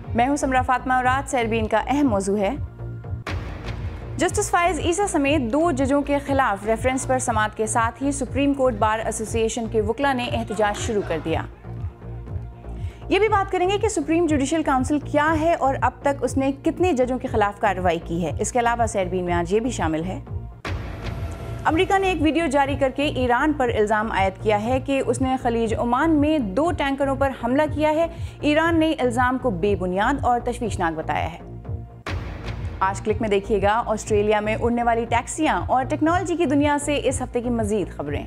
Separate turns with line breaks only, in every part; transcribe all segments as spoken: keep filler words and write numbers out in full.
मैं हूं समरा फातिमा और आज सैरबीन का अहम मौजू है जस्टिस फायज ईसा समेत दो जजों के खिलाफ रेफरेंस पर समाअत के साथ ही सुप्रीम कोर्ट बार एसोसिएशन के वकला ने एहतजाज शुरू कर दिया। ये भी बात करेंगे कि सुप्रीम जुडिशल काउंसिल क्या है और अब तक उसने कितने जजों के खिलाफ कार्रवाई की है। इसके अलावा सैरबीन में आज ये भी शामिल है, अमेरिका ने एक वीडियो जारी करके ईरान पर इल्ज़ाम आयद किया है कि उसने खलीज ओमान में दो टैंकरों पर हमला किया है। ईरान ने इल्ज़ाम को बेबुनियाद और तशवीशनाक बताया है। आज क्लिक में देखिएगा ऑस्ट्रेलिया में उड़ने वाली टैक्सियां और टेक्नोलॉजी की दुनिया से इस हफ्ते की मजीद खबरें।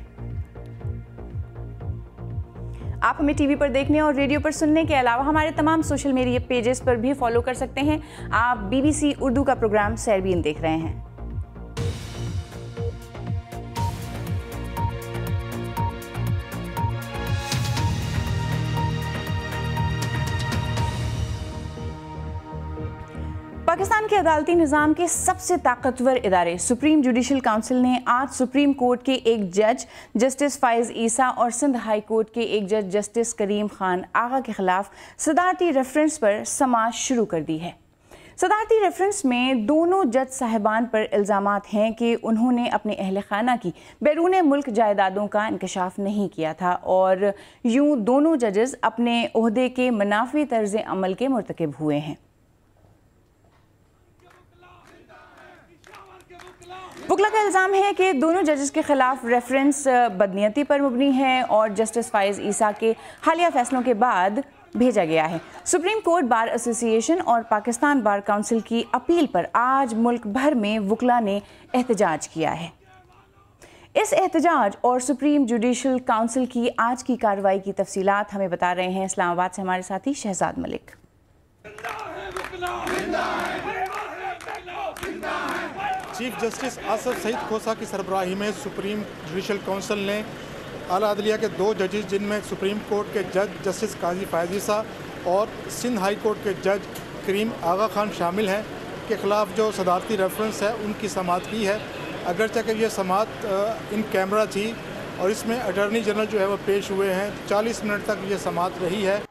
आप हमें टीवी पर देखने और रेडियो पर सुनने के अलावा हमारे तमाम सोशल मीडिया पेजेस पर भी फॉलो कर सकते हैं। आप बीबीसी उर्दू का प्रोग्राम सैरबीन देख रहे हैं। पाकिस्तान के अदालती निज़ाम के सबसे ताकतवर इदारे सुप्रीम जुडिशल काउंसिल ने आज सुप्रीम कोर्ट के एक जज जस्टिस फायज ईसा और सिंध हाई कोर्ट के एक जज जस्टिस करीम खान आगा के खिलाफ सदारती रेफरेंस पर समाअत शुरू कर दी है। सदारती रेफरेंस में दोनों जज साहिबान पर इल्ज़ामात हैं कि उन्होंने अपने अहल खाना की बैरून मुल्क जायदादों का इंकशाफ नहीं किया था और यूं दोनों जजेस अपने ओहदे के मुनाफी तर्ज अमल के मुर्तकिब हुए हैं। वकला का इल्ज़ाम है कि दोनों जजेस के खिलाफ रेफरेंस बदनीयती पर मुबनी है और जस्टिस फायज ईसा के हालिया फैसलों के बाद भेजा गया है। सुप्रीम कोर्ट बार एसोसिएशन और पाकिस्तान बार काउंसिल की अपील पर आज मुल्क भर में वकला ने एहतजाज किया है। इस एहतजाज और सुप्रीम जुडिशल काउंसिल की आज की कार्रवाई की तफसीलात हमें बता रहे हैं इस्लामाबाद से हमारे साथी शहजाद मलिक।
चीफ जस्टिस आसफ सईद खोसा की सरबराही में सुप्रीम जुडिशल काउंसिल ने आला अदलिया के दो जजेस जिनमें सुप्रीम कोर्ट के जज जस्टिस काजी फायज ईसा और सिंध हाई कोर्ट के जज करीम आगा खान शामिल हैं के ख़िलाफ़ जो सदारती रेफरेंस है उनकी समाअत की है। अगरचे कि ये समाअत इन कैमरा थी और इसमें अटॉर्नी जनरल जो है वो पेश हुए हैं। चालीस मिनट तक ये समाअत रही है।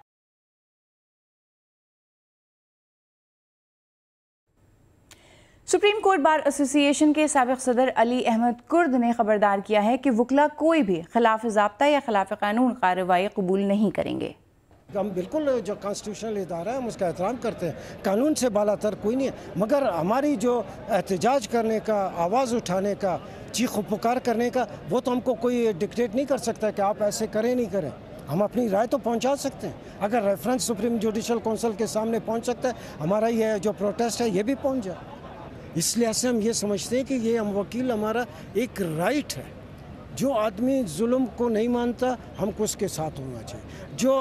सुप्रीम कोर्ट बार एसोसिएशन के साबिक सदर अली अहमद कुर्द ने खबरदार किया है कि वकला कोई भी खिलाफ ज़ाब्ता या खिलाफ कानून कार्रवाई कबूल नहीं करेंगे।
हम बिल्कुल जो कॉन्स्टिट्यूशनल इदारा है हम उसका एहतराम करते हैं, कानून से बालातर कोई नहीं है, मगर हमारी जो एहतजाज करने का, आवाज़ उठाने का, चीख पुकार करने का, वो तो हमको कोई डिक्टेट नहीं कर सकता कि आप ऐसे करें नहीं करें। हम अपनी राय तो पहुंचा सकते हैं। अगर रेफरेंस सुप्रीम जुडिशल काउंसिल के सामने पहुंच सकता है, हमारा ये जो प्रोटेस्ट है ये भी पहुंच जाए। इसलिए से हम ये समझते हैं कि ये हम वकील हमारा एक राइट है। जो आदमी जुल्म को नहीं मानता हमको उसके साथ होना चाहिए। जो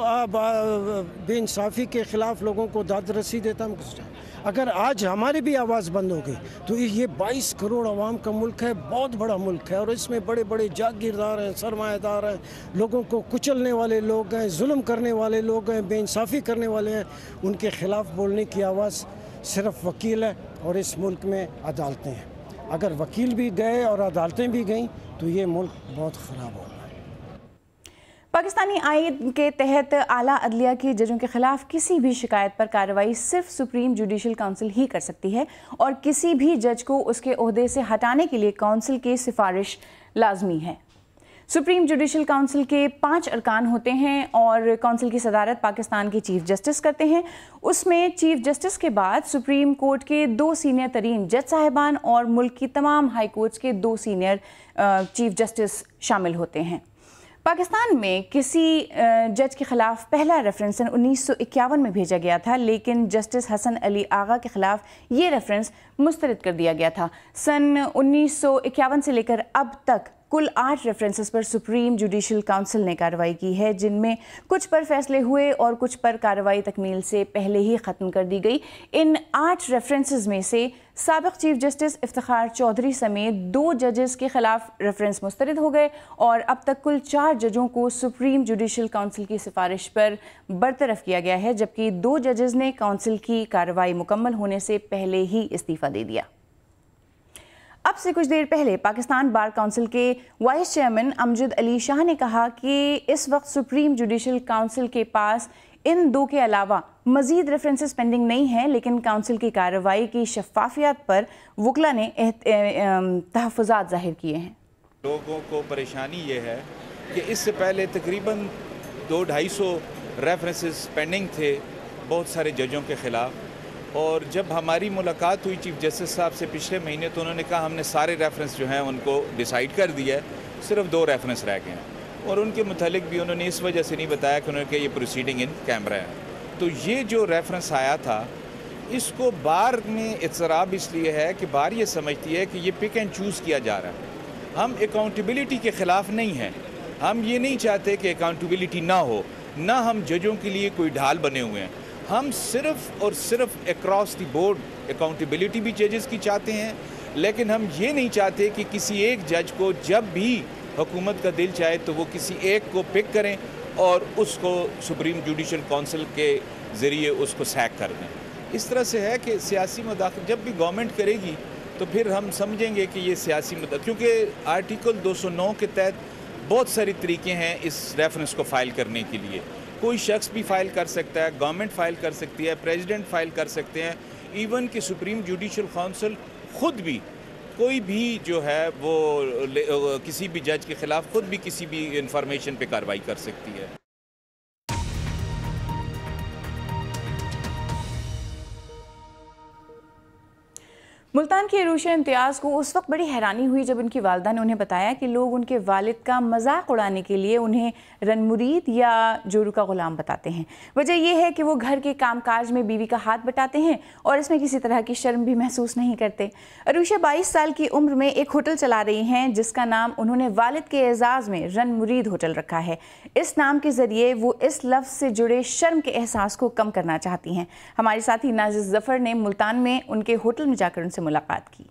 बेइंसाफ़ी के ख़िलाफ़ लोगों को दाद रसी देता हमको चाहिए। अगर आज हमारी भी आवाज़ बंद हो गई तो ये बाईस करोड़ आवाम का मुल्क है, बहुत बड़ा मुल्क है और इसमें बड़े बड़े जागीरदार हैं, सरमाएदार हैं, लोगों को कुचलने वाले लोग हैं, जुल्म करने वाले लोग हैं, बेइंसाफ़ी करने वाले हैं। उनके ख़िलाफ़ बोलने की आवाज़ सिर्फ वकील है और इस मुल्क में अदालतें हैं। अगर वकील भी गए और अदालतें भी गईं तो ये मुल्क बहुत ख़राब होगा।
पाकिस्तानी आईन के तहत आला अदलिया के जजों के खिलाफ किसी भी शिकायत पर कार्रवाई सिर्फ सुप्रीम जुडिशल काउंसिल ही कर सकती है और किसी भी जज को उसके ओहदे से हटाने के लिए काउंसिल की सिफारिश लाजमी है। सुप्रीम जुडिशल काउंसिल के पांच अरकान होते हैं और काउंसिल की सदारत पाकिस्तान के चीफ जस्टिस करते हैं। उसमें चीफ जस्टिस के बाद सुप्रीम कोर्ट के दो सीनियर तरीन जज साहिबान और मुल्क की तमाम हाई कोर्ट्स के दो सीनियर चीफ जस्टिस शामिल होते हैं। पाकिस्तान में किसी जज के खिलाफ पहला रेफरेंस सन उन्नीस सौ इक्यावन में भेजा गया था, लेकिन जस्टिस हसन अली आगा के खिलाफ ये रेफरेंस मुस्तरद कर दिया गया था। सन उन्नीस सौ इक्यावन से लेकर अब तक कुल आठ रेफरेंसेस पर सुप्रीम जुडिशल काउंसिल ने कार्रवाई की है, जिनमें कुछ पर फैसले हुए और कुछ पर कार्रवाई तकमील से पहले ही ख़त्म कर दी गई। इन आठ रेफरेंसेस में से साबिक चीफ जस्टिस इफ्तिखार चौधरी समेत दो जजेस के खिलाफ रेफरेंस मुस्तरद हो गए और अब तक कुल चार जजों को सुप्रीम जुडिशल काउंसिल की सिफारिश पर बरतरफ किया गया है, जबकि दो जजेस ने काउंसिल की कार्रवाई मुकम्मल होने से पहले ही इस्तीफ़ा दे दिया। अब से कुछ देर पहले पाकिस्तान बार काउंसिल के वाइस चेयरमैन अमजद अली शाह ने कहा कि इस वक्त सुप्रीम जुडिशल काउंसिल के पास इन दो के अलावा मज़ीद रेफरेंसेस पेंडिंग नहीं हैं, लेकिन काउंसिल की कार्रवाई की शफाफियत पर वकला ने तहफ़्फ़ुज़ात ज़ाहिर किए हैं।
लोगों को परेशानी ये है कि इससे पहले तकरीबन दो ढाई सौ रेफरेंसेस पेंडिंग थे बहुत सारे जजों के ख़िलाफ़, और जब हमारी मुलाकात हुई चीफ जस्टिस साहब से पिछले महीने तो उन्होंने कहा हमने सारे रेफरेंस जो हैं उनको डिसाइड कर दिया है, सिर्फ दो रेफरेंस रह गए हैं, और उनके मुतालिक भी उन्होंने इस वजह से नहीं बताया कि उन्होंने कहा ये प्रोसीडिंग इन कैमरा है। तो ये जो रेफरेंस आया था इसको बार में इत्सराब इसलिए है कि बार ये समझती है कि ये पिक एंड चूज़ किया जा रहा है। हम अकाउंटेबिलिटी के ख़िलाफ़ नहीं हैं, हम ये नहीं चाहते कि अकाउंटेबिलिटी ना हो, ना हम जजों के लिए कोई ढाल बने हुए हैं। हम सिर्फ और सिर्फ अक्रॉस द बोर्ड अकाउंटेबिलिटी भी जजेस की चाहते हैं, लेकिन हम ये नहीं चाहते कि किसी एक जज को जब भी हुकूमत का दिल चाहे तो वो किसी एक को पिक करें और उसको सुप्रीम जुडिशल काउंसिल के ज़रिए उसको सैक कर दें। इस तरह से है कि सियासी मुदाखलत जब भी गवर्नमेंट करेगी तो फिर हम समझेंगे कि ये सियासी मुदाखलत, क्योंकि आर्टिकल दो सौ नौ के तहत बहुत सारे तरीके हैं इस रेफरेंस को फ़ाइल करने के लिए। कोई शख्स भी फ़ाइल कर सकता है, गवर्नमेंट फ़ाइल कर सकती है, प्रेसिडेंट फ़ाइल कर सकते हैं, इवन कि सुप्रीम जुडिशल काउंसिल ख़ुद भी कोई भी जो है वो किसी भी जज के ख़िलाफ़ ख़ुद भी किसी भी इंफॉर्मेशन पे कार्रवाई कर सकती है।
मुल्तान की अरूशा इम्तियाज़ को उस वक्त बड़ी हैरानी हुई जब उनकी वालिदा ने उन्हें बताया कि लोग उनके वालिद का मजाक उड़ाने के लिए उन्हें रनमुरीद या जोरू का ग़ुलाम बताते हैं। वजह यह है कि वो घर के कामकाज में बीवी का हाथ बटाते हैं और इसमें किसी तरह की शर्म भी महसूस नहीं करते। अरूशा बाईस साल की उम्र में एक होटल चला रही हैं जिसका नाम उन्होंने वालिद के एजाज़ में रनमुरीद होटल रखा है। इस नाम के ज़रिए वो इस लफ्ज़ से जुड़े शर्म के एहसास को कम करना चाहती हैं। हमारे साथी नाजिज़ ज़फ़र ने मुल्तान में उनके होटल में जाकर उनसे मुलाकात की।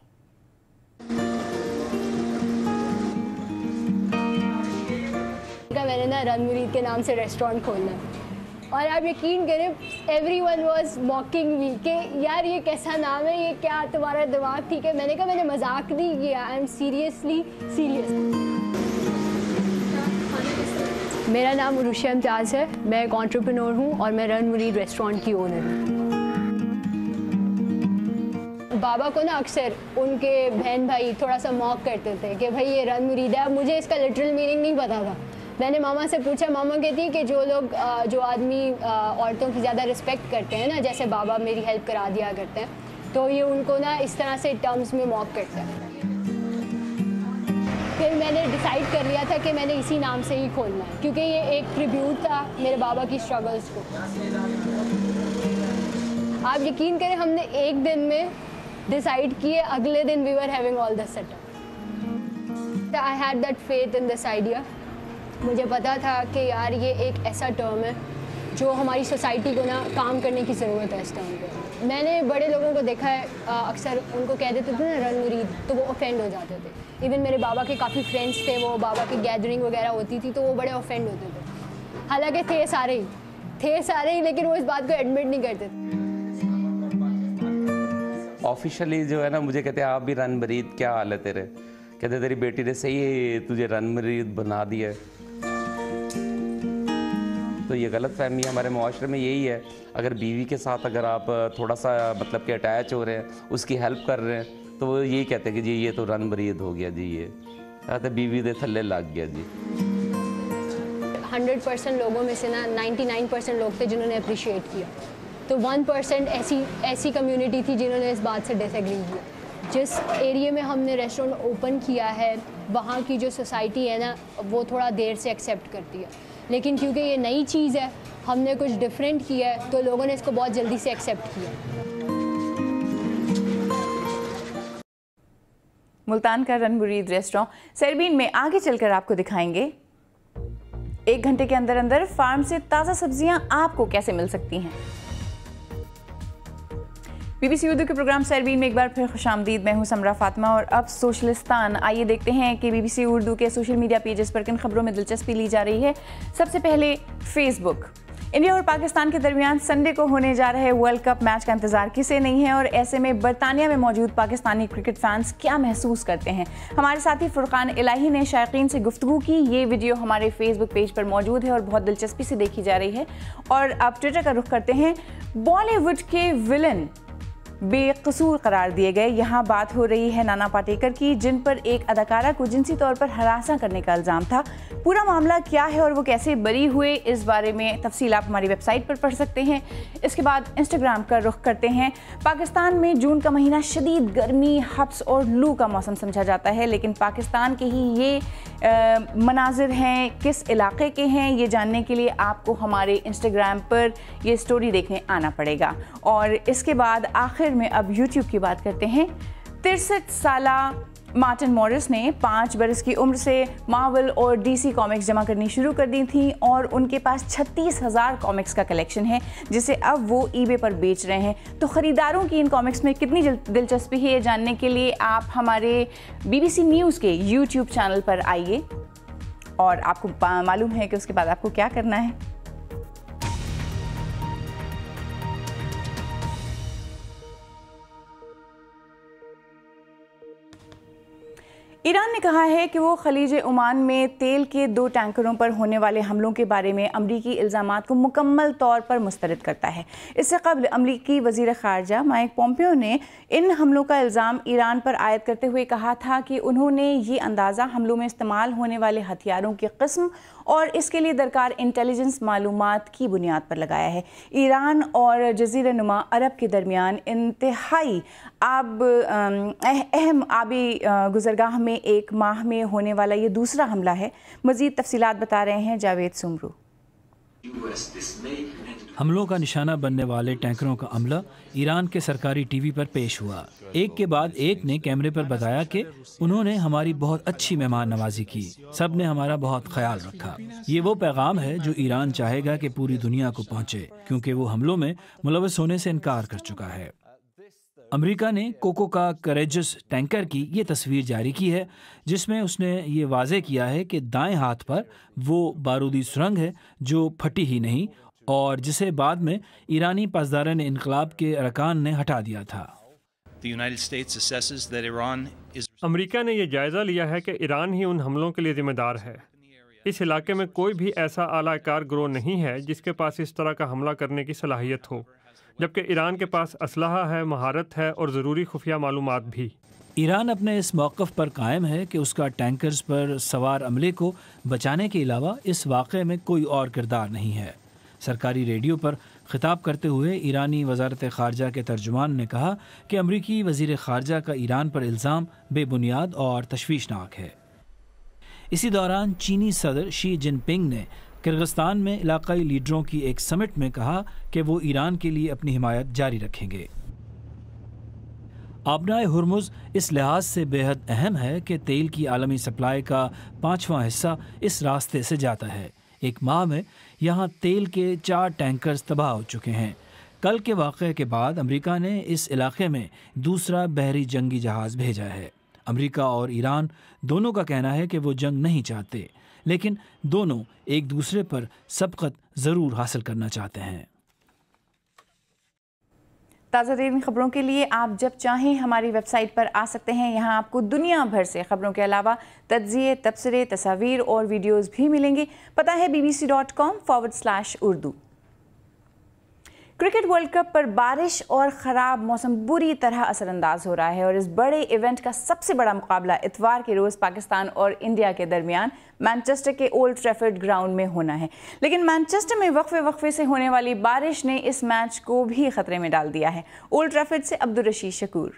मैंने ना रनमुरीद के नाम से रेस्टोरेंट खोलना है और आप यकीन करें एवरीवन वाज मॉकिंग मी कि यार ये कैसा नाम है, ये क्या तुम्हारा दिमाग ठीक है। मैंने कहा मैंने मजाक नहीं किया, आई एम सीरियसली सीरियस। मेरा नाम अरूशा इम्तियाज़ है, मैं एक एंटरप्रेन्योर हूँ और मैं रनमुरीद रेस्टोरेंट की ओनर हूँ। बाबा को ना अक्सर उनके बहन भाई थोड़ा सा मॉक करते थे कि भाई ये रनमुरीद है। मुझे इसका लिटरल मीनिंग नहीं पता था। मैंने मामा से पूछा, मामा कहती है कि जो लोग जो आदमी औरतों की ज़्यादा रिस्पेक्ट करते हैं ना, जैसे बाबा मेरी हेल्प करा दिया करते हैं, तो ये उनको ना इस तरह से टर्म्स में मॉक करते हैं। फिर मैंने डिसाइड कर लिया था कि मैंने इसी नाम से ही खोलना है, क्योंकि ये एक ट्रिब्यूट था मेरे बाबा की स्ट्रगल्स को। आप यकीन करें हमने एक दिन में डिसाइड किए, अगले दिन we were having all the setup. I had that faith in this idea. मुझे पता था कि यार ये एक ऐसा टर्म है जो हमारी सोसाइटी को ना काम करने की ज़रूरत है इस टर्म पे। मैंने बड़े लोगों को देखा है, अक्सर उनको कह देते थे ना रनमुरीद, तो वो ऑफेंड हो जाते थे। इवन मेरे बाबा के काफ़ी फ्रेंड्स थे, वो बाबा की गैदरिंग वगैरह होती थी तो वो बड़े ऑफेंड होते थे। हालांकि थे सारे ही थे सारे ही लेकिन वो इस बात को एडमिट नहीं करते थे।
ऑफिशियली जो है ना मुझे कहते हैं आप भी रनमुरीद, क्या हाल है तेरे, कहते तेरी बेटी ने सही तुझे रनमुरीद बना दिया। तो ये गलत फहमी हमारे मुआशरे में यही है। अगर बीवी के साथ अगर आप थोड़ा सा मतलब कि अटैच हो रहे हैं, उसकी हेल्प कर रहे हैं, तो वो यही कहते हैं कि जी ये तो रनमुरीद हो गया जी, ये कहते बीवी दे थल्ले लग गया जी।
हंड्रेड परसेंट लोगों में से ना नाइन्टी नाइन परसेंट लोग थे जिन्होंने अप्रिशिएट किया, तो वन परसेंट ऐसी ऐसी कम्युनिटी थी जिन्होंने इस बात से डिसएग्री किया। जिस एरिया में हमने रेस्टोरेंट ओपन किया है वहाँ की जो सोसाइटी है ना वो थोड़ा देर से एक्सेप्ट करती है, लेकिन क्योंकि ये नई चीज़ है, हमने कुछ डिफरेंट किया है, तो लोगों ने इसको बहुत जल्दी से एक्सेप्ट किया।
मुल्तान का रनमुरीद रेस्टोरेंट सरबीन में आगे चलकर आपको दिखाएंगे एक घंटे के अंदर अंदर फार्म से ताज़ा सब्जियां आपको कैसे मिल सकती हैं। बीबीसी उर्दू के प्रोग्राम सरबीन में एक बार फिर खुशामदीद। मैं हूं समरा फातिमा और अब सोशलिस्तान। आइए देखते हैं कि बीबीसी उर्दू के सोशल मीडिया पेजेस पर किन खबरों में दिलचस्पी ली जा रही है। सबसे पहले फेसबुक। इंडिया और पाकिस्तान के दरमियान संडे को होने जा रहे वर्ल्ड कप मैच का इंतजार किसे नहीं है और ऐसे में बरतानिया में मौजूद पाकिस्तानी क्रिकेट फैंस क्या महसूस करते हैं। हमारे साथी फुरकान इलाही ने शायकीन से गुफ्तगू की। ये वीडियो हमारे फेसबुक पेज पर मौजूद है और बहुत दिलचस्पी से देखी जा रही है। और अब ट्विटर का रुख करते हैं। बॉलीवुड के विलन बेकसूर करार दिए गए। यहाँ बात हो रही है नाना पाटेकर की, जिन पर एक अदाकारा को जिनसी तौर पर हरासा करने का इल्ज़ाम था। पूरा मामला क्या है और वो कैसे बरी हुए, इस बारे में तफसील आप हमारी वेबसाइट पर पढ़ सकते हैं। इसके बाद इंस्टाग्राम का रुख करते हैं। पाकिस्तान में जून का महीना शदीद गर्मी, हब्स और लू का मौसम समझा जाता है, लेकिन पाकिस्तान के ही ये आ, मनाजिर हैं, किस इलाके के हैं, ये जानने के लिए आपको हमारे इंस्टाग्राम पर ये स्टोरी देखने आना पड़ेगा। और इसके बाद आखिर में अब यूट्यूब की बात करते हैं। तिरसठ साला मार्टिन मॉरिस ने पाँच बरस की उम्र से मार्वल और डीसी कॉमिक्स जमा करनी शुरू कर दी थी और उनके पास छत्तीस हज़ार कॉमिक्स का कलेक्शन है, जिसे अब वो ईबे पर बेच रहे हैं। तो ख़रीदारों की इन कॉमिक्स में कितनी दिलचस्पी है, ये जानने के लिए आप हमारे बीबीसी न्यूज़ के यूट्यूब चैनल पर आइए और आपको मालूम है कि उसके बाद आपको क्या करना है। ईरान ने कहा है कि वो खलीज ओमान में तेल के दो टैंकरों पर होने वाले हमलों के बारे में अमरीकी इल्ज़ामात को मुकम्मल तौर पर मुस्तरद करता है। इससे कबल अमरीकी वज़ीर ख़ारजा माइक पोम्पियो ने इन हमलों का इल्ज़ाम ईरान पर आयद करते हुए कहा था कि उन्होंने ये अंदाज़ा हमलों में इस्तेमाल होने वाले हथियारों की किस्म और इसके लिए दरकार इंटेलिजेंस मालूमात की बुनियाद पर लगाया है। ईरान और जज़ीरा नुमा अरब के दरमियान इंतहाई आब अहम आबी गुज़रगाह में एक माह में होने वाला ये दूसरा हमला है। मज़ीद तफसीलात बता रहे हैं जावेद सुमरू।
हमलों का निशाना बनने वाले टैंकरों का अमला ईरान के सरकारी टीवी पर पेश हुआ। एक के बाद एक ने कैमरे पर बताया कि उन्होंने हमारी बहुत अच्छी मेहमान नवाजी की, सब ने हमारा बहुत ख्याल रखा। ये वो पैगाम है जो ईरान चाहेगा कि पूरी दुनिया को पहुंचे, क्योंकि वो हमलों में मुलव्वस होने से इनकार कर चुका है। अमेरिका ने कोको का करेजस टैंकर की ये तस्वीर जारी की है, जिसमें उसने ये वाज़े किया है कि दाएं हाथ पर वो बारूदी सुरंग है जो फटी ही नहीं और जिसे बाद में ईरानी पासदारान इनकलाब के अरकान ने हटा दिया था।
अमेरिका ने यह जायज़ा लिया है कि ईरान ही उन हमलों के लिए जिम्मेदार है। इस इलाके में कोई भी ऐसा आलाकार गिरोह नहीं है जिसके पास इस तरह का हमला करने की सलाहियत हो, जबकि ईरान के पास असलहा है, महारत है और ज़रूरी खुफिया मालूमात भी।
ईरान अपने इस मौक़िफ़ पर कायम है कि उसका टैंकर्स पर सवार अमले को बचाने के अलावा इस वाक़े में कोई और किरदार नहीं है। सरकारी रेडियो पर खिताब करते हुए ईरानी वज़ारत ख़ारजा के तर्जुमान ने कहा कि अमरीकी वज़ीर ख़ारजा का ईरान पर इल्ज़ाम बेबुनियाद और तशवीशनाक है। इसी दौरान चीनी सदर शी जिनपिंग ने किर्गिस्तान में इलाकाई लीडरों की एक समिट में कहा कि वो ईरान के लिए अपनी हिमायत जारी रखेंगे। आबनाए हुर्मुज़ इस लिहाज से बेहद अहम है कि तेल की आलमी सप्लाई का पाँचवां हिस्सा इस रास्ते से जाता है। एक माह में यहाँ तेल के चार टैंकर्स तबाह हो चुके हैं। कल के वाक़े के बाद अमेरिका ने इस इलाके में दूसरा बहरी जंगी जहाज़ भेजा है। अमेरिका और ईरान दोनों का कहना है कि वो जंग नहीं चाहते, लेकिन दोनों एक दूसरे पर सबकत ज़रूर हासिल करना चाहते हैं।
ताज़ा तरीन खबरों के लिए आप जब चाहें हमारी वेबसाइट पर आ सकते हैं। यहाँ आपको दुनिया भर से खबरों के अलावा तज्ज़िये, तबसरे, तस्वीर और वीडियोज़ भी मिलेंगे। पता है B B C dot com forward slash Urdu. Cricket world cup पर बारिश और ख़राब मौसम बुरी तरह असरअंदाज हो रहा है और इस बड़े इवेंट का सबसे बड़ा मुकाबला इतवार के रोज़ पाकिस्तान और इंडिया के दरमियान मैनचेस्टर के ओल्ड ट्रैफर्ड ग्राउंड में होना है। लेकिन मैनचेस्टर में वक्फे वक्फे से होने वाली बारिश ने इस मैच को भी ख़तरे में डाल दिया है। ओल्ड ट्रैफर्ड से अब्दुल रशीद शकूर।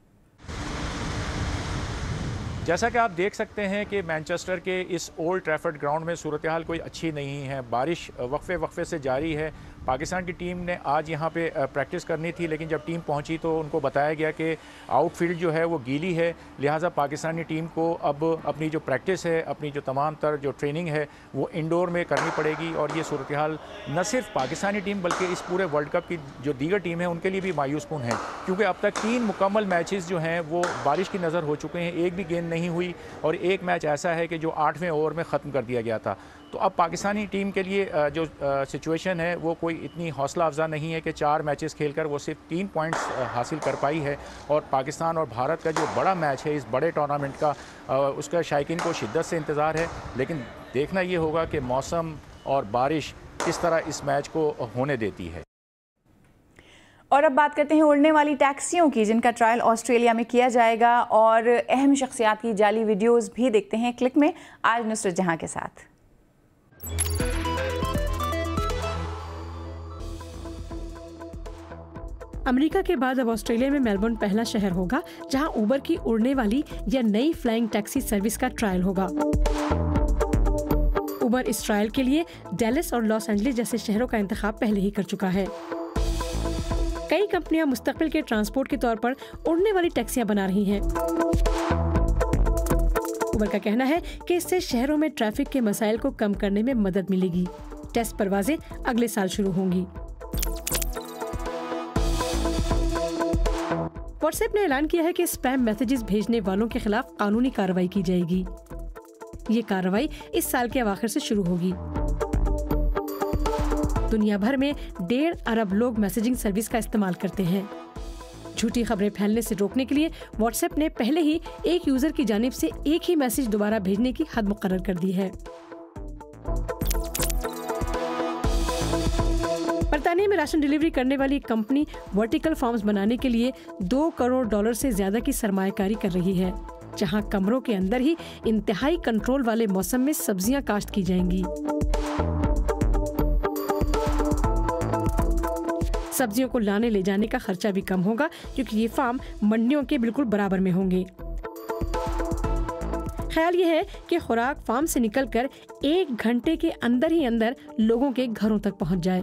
जैसा कि आप देख सकते हैं कि मैनचेस्टर के इस ओल्ड ट्रैफर्ड ग्राउंड में सूरत हाल कोई अच्छी नहीं है। बारिश वक्फे वक्फे से जारी है। पाकिस्तान की टीम ने आज यहाँ पे प्रैक्टिस करनी थी, लेकिन जब टीम पहुँची तो उनको बताया गया कि आउटफील्ड जो है वो गीली है, लिहाजा पाकिस्तानी टीम को अब अपनी जो प्रैक्टिस है, अपनी जो तमाम तर जो ट्रेनिंग है वो इंडोर में करनी पड़ेगी। और ये सूरत हाल न सिर्फ पाकिस्तानी टीम बल्कि इस पूरे वर्ल्ड कप की जो दीगर टीम है उनके लिए भी मायूस कुन है, क्योंकि अब तक तीन मुकम्मल मैचेस जो हैं वो बारिश की नज़र हो चुके हैं, एक भी गेंद नहीं हुई और एक मैच ऐसा है कि जो आठवें ओवर में ख़त्म कर दिया गया था। تو اب پاکستانی ٹیم کے لیے جو سچویشن ہے وہ کوئی اتنی حوصلہ افزا نہیں ہے کہ چار میچز کھیل کر وہ صرف تین پوائنٹس حاصل کر پائی ہے، اور پاکستان اور بھارت کا جو بڑا میچ ہے اس بڑے ٹورنامنٹ کا، اس کا شائقین کو شدت سے انتظار ہے، لیکن دیکھنا یہ ہوگا کہ موسم اور بارش کس طرح اس میچ کو ہونے دیتی ہے۔
اور اب بات کرتے ہیں اڑنے والی ٹیکسیوں کی، جن کا ٹرائل آسٹریلیا میں کیا جائے گا، اور اہم شخصیات کی جعلی ویڈیوز بھی دیکھتے ہیں کلک میں آج نصرت جہاں کے ساتھ۔
امریکہ کے بعد اب آسٹریلیا میں میلبورن پہلا شہر ہوگا جہاں اوبر کی اڑنے والی یا نئی فلائنگ ٹیکسی سروس کا ٹرائل ہوگا۔ اوبر اس ٹرائل کے لیے ڈیلس اور لاس اینجلس جیسے شہروں کا انتخاب پہلے ہی کر چکا ہے۔ کئی کمپنیاں مستقبل کے ٹرانسپورٹ کے طور پر اڑنے والی ٹیکسیاں بنا رہی ہیں۔ اوبر کا کہنا ہے کہ اس سے شہروں میں ٹریفک کے مسائل کو کم کرنے میں مدد ملے گی۔ ٹیسٹ پروازیں اگلے سال شروع ہوں گی۔ واٹس ایپ نے اعلان کیا ہے کہ اسپیم میسیجز بھیجنے والوں کے خلاف قانونی کارروائی کی جائے گی۔ یہ کارروائی اس سال کے اواخر سے شروع ہوگی۔ دنیا بھر میں ڈیڑھ ارب لوگ میسیجنگ سروس کا استعمال کرتے ہیں۔ جھوٹی خبریں پھیلنے سے روکنے کے لیے واٹس ایپ نے پہلے ہی ایک یوزر کی جانب سے ایک ہی میسیج دوبارہ بھیجنے کی حد مقرر کر دی ہے۔ برطانیہ میں راشن ڈیلیوری کرنے والی کمپنی ورٹیکل فارمز بنانے کے لیے دو کروڑ ڈالر سے زیادہ کی سرمایہ کاری کر رہی ہے، جہاں کمروں کے اندر ہی انتہائی کنٹرول والے موسم میں سبزیاں کاشت کی جائیں گی۔ سبزیوں کو لانے لے جانے کا خرچہ بھی کم ہوگا کیونکہ یہ فارم منڈیوں کے بالکل برابر میں ہوں گے۔ خیال یہ ہے کہ خوراک فارم سے نکل کر ایک گھنٹے کے اندر ہی اندر لوگوں کے گھروں تک پہنچ جائے۔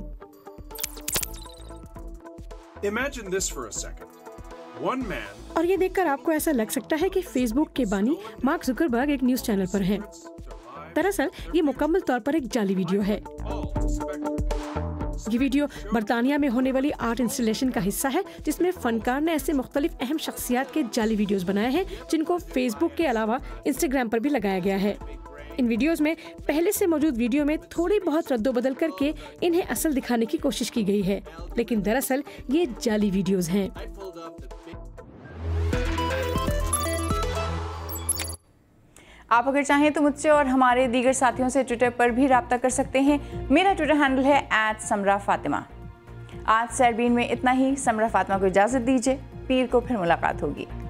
اور یہ دیکھ کر آپ کو ایسا لگ سکتا ہے کہ فیس بک کے بانی مارک زکربرگ ایک نیوز چینل پر ہیں۔ دراصل یہ مکمل طور پر ایک جعلی ویڈیو ہے۔ یہ ویڈیو برطانیہ میں ہونے والی آرٹ انسٹالیشن کا حصہ ہے، جس میں فنکار نے ایسے مختلف اہم شخصیات کے جعلی ویڈیوز بنائے ہیں جن کو فیس بک کے علاوہ انسٹاگرام پر بھی لگایا گیا ہے۔ ان ویڈیوز میں پہلے سے موجود ویڈیو میں تھوڑی بہت رد و بدل کر کے انہیں اصل دکھانے کی کوشش کی گئی ہے، لیکن دراصل یہ جعلی ویڈیوز ہیں۔
آپ اگر چاہیں تو مجھ سے اور ہمارے دیگر ساتھیوں سے ٹویٹر پر بھی رابطہ کر سکتے ہیں۔ میرا ٹویٹر ہینڈل ہے ایٹ سمرا فاطمہ۔ آج سیربین میں اتنا ہی۔ سمرا فاطمہ کو اجازت دیجیے، پیر کو پھر ملاقات ہوگی۔